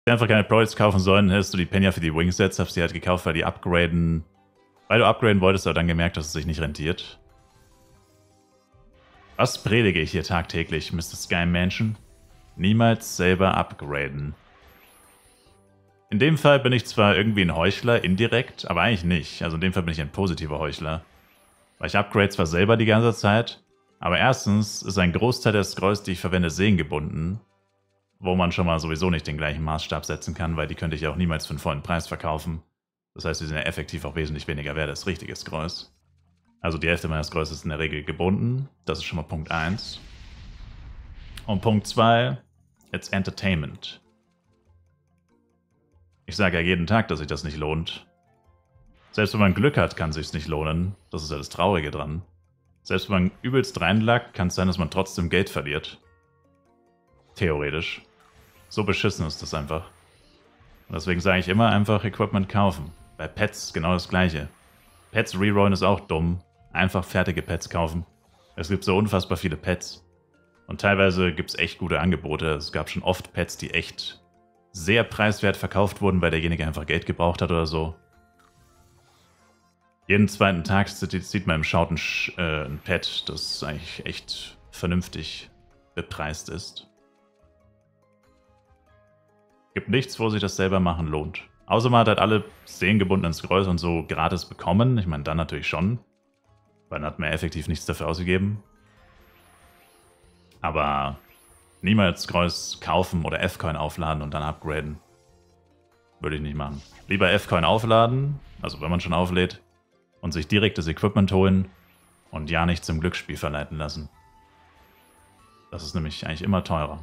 einfach keine Pro-Hits kaufen sollen, hättest du die Penya für die Wingsets, hast die halt gekauft, weil die upgraden. Weil du upgraden wolltest, aber dann gemerkt, dass es sich nicht rentiert. Was predige ich hier tagtäglich, Mr. Sky Mansion? Niemals selber upgraden. In dem Fall bin ich zwar irgendwie ein Heuchler, indirekt, aber eigentlich nicht. Also in dem Fall bin ich ein positiver Heuchler. Weil ich upgrade zwar selber die ganze Zeit, aber erstens ist ein Großteil der Scrolls, die ich verwende, seriengebunden. Wo man schon mal sowieso nicht den gleichen Maßstab setzen kann, weil die könnte ich auch niemals für einen vollen Preis verkaufen. Das heißt, die sind ja effektiv auch wesentlich weniger wert als richtige Scrolls. Also die Hälfte meiner Scrolls ist in der Regel gebunden. Das ist schon mal Punkt 1. Und Punkt 2, it's Entertainment. Ich sage ja jeden Tag, dass sich das nicht lohnt. Selbst wenn man Glück hat, kann es sich nicht lohnen. Das ist ja das Traurige dran. Selbst wenn man übelst reinlackt, kann es sein, dass man trotzdem Geld verliert. Theoretisch. So beschissen ist das einfach. Und deswegen sage ich immer einfach Equipment kaufen. Bei Pets genau das gleiche. Pets rerollen ist auch dumm. Einfach fertige Pets kaufen. Es gibt so unfassbar viele Pets. Und teilweise gibt es echt gute Angebote. Es gab schon oft Pets, die echt sehr preiswert verkauft wurden, weil derjenige einfach Geld gebraucht hat oder so. Jeden zweiten Tag sieht man im Schaut ein Pet, das eigentlich echt vernünftig bepreist ist. Gibt nichts, wo sich das selber machen lohnt. Außer man hat halt alle seriengebundenen Scrolls und so gratis bekommen. Ich meine, dann natürlich schon. Weil dann hat man effektiv nichts dafür ausgegeben. Aber niemals Scrolls kaufen oder F-Coin aufladen und dann upgraden. Würde ich nicht machen. Lieber F-Coin aufladen, also wenn man schon auflädt, und sich direkt das Equipment holen und ja nicht zum Glücksspiel verleiten lassen. Das ist nämlich eigentlich immer teurer.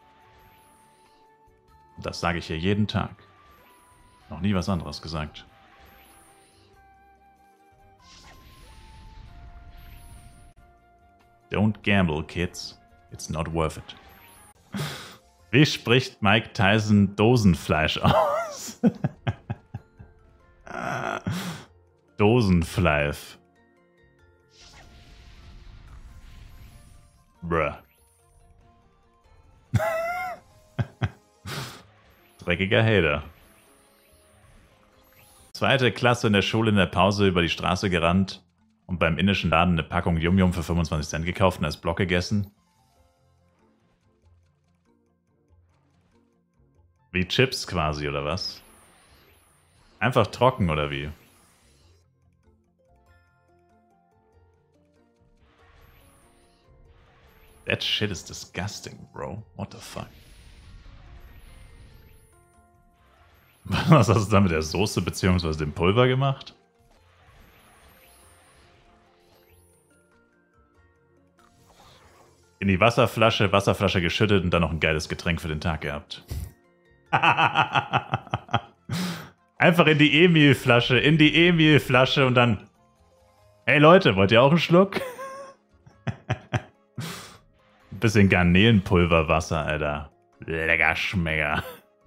Das sage ich hier jeden Tag. Noch nie was anderes gesagt. Don't gamble, kids. It's not worth it. Wie spricht Mike Tyson Dosenfleisch aus? Dosenfleisch. Bruh. Dreckiger Hater. Zweite Klasse in der Schule in der Pause über die Straße gerannt und beim indischen Laden eine Packung Yum Yum für 25 Cent gekauft und als Block gegessen. Wie Chips quasi, oder was? Einfach trocken, oder wie? That shit is disgusting, bro. What the fuck? Was hast du da mit der Soße bzw. dem Pulver gemacht? In die Wasserflasche geschüttet und dann noch ein geiles Getränk für den Tag gehabt. Einfach in die Emil-Flasche und dann... Hey Leute, wollt ihr auch einen Schluck? Ein bisschen Garnelenpulverwasser, Alter. Lecker Schmecker.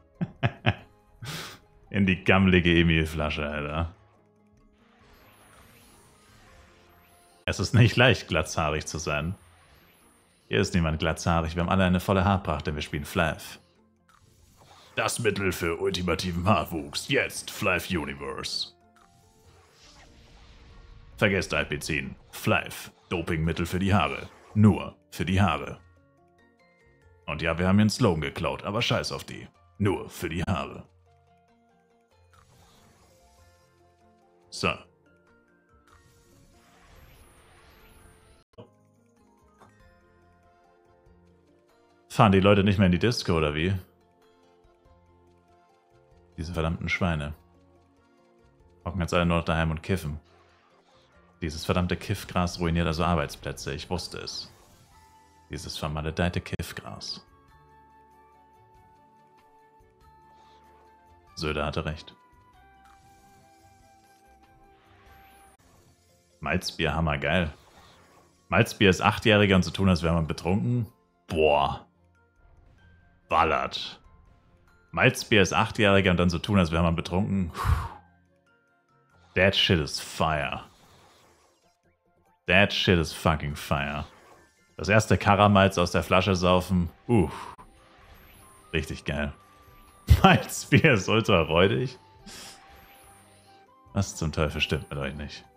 In die gammelige Emil-Flasche, Alter. Es ist nicht leicht, glatzhaarig zu sein. Hier ist niemand glatzhaarig, wir haben alle eine volle Haarpracht, denn wir spielen Flav. Das Mittel für ultimativen Haarwuchs, jetzt Flav Universe. Vergesst IP ziehen. Flav, Dopingmittel für die Haare. Nur für die Haare. Und ja, wir haben hier einen Slogan geklaut, aber scheiß auf die. Nur für die Haare. So. Fahren die Leute nicht mehr in die Disco, oder wie? Diese verdammten Schweine. Hocken jetzt alle nur noch daheim und kiffen. Dieses verdammte Kiffgras ruiniert also Arbeitsplätze, ich wusste es. Dieses vermaledeite Kiffgras. Söder hatte recht. Malzbier, hammergeil. Malzbier ist 8-Jähriger und so tun, als wäre man betrunken. Boah. Ballert. Malzbier ist 8-Jähriger und dann so tun, als wäre man betrunken. That shit is fire. That shit is fucking fire. Das erste Karamalz aus der Flasche saufen. Richtig geil. Malzbier ist ultra räudig. Was zum Teufel stimmt mit euch nicht?